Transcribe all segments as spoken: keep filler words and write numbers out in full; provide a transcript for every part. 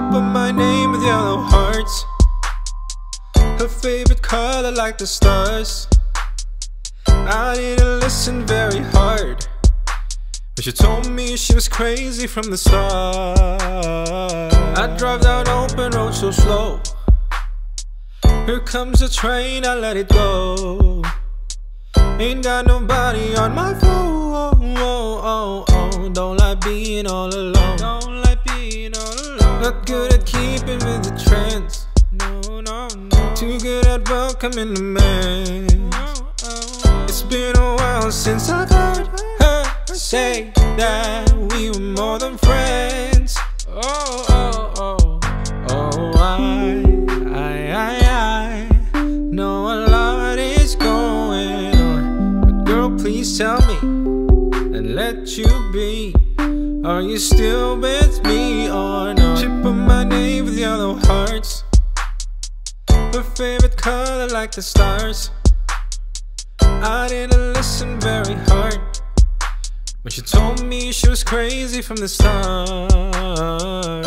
put my name with yellow hearts. Her favorite color like the stars. I didn't listen very hard, but she told me she was crazy from the start. I drive down open road so slow. Here comes a train, I let it go. Ain't got nobody on my phone. Oh, oh, oh. Don't like being all alone. Don't like being all alone. Not good at keeping with the trends. No, no, no. Too good at welcoming the man. Oh, oh. It's been a while since I've heard her say that we were more than friends. Oh, oh, oh. Oh, I, I, I, I know a lot is going on, but girl, please tell me and let you be. Are you still with me or not? She put my name with yellow hearts. Her favorite color like the stars. I didn't listen very hard when she told me she was crazy from the start.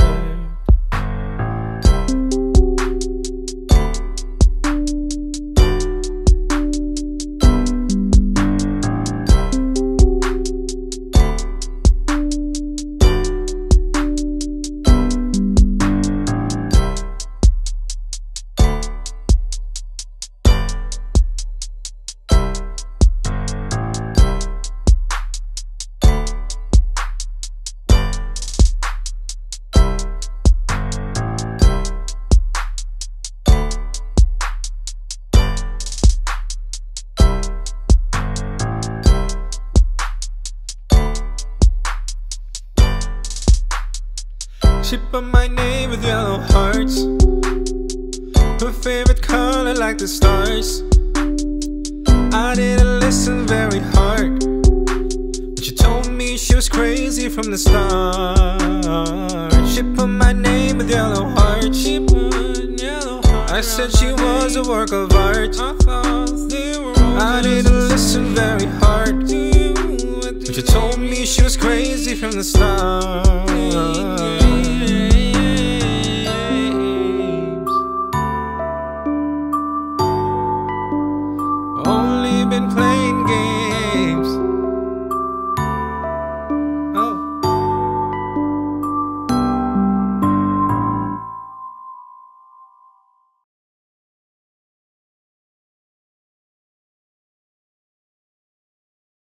She put my name with yellow hearts. Her favorite color like the stars. I didn't listen very hard, but she told me she was crazy from the start. She put my name with yellow hearts. She put yellow hearts. I said she was a work of art. I thought they were all I didn't listen very hard, but she told me she was crazy from the start.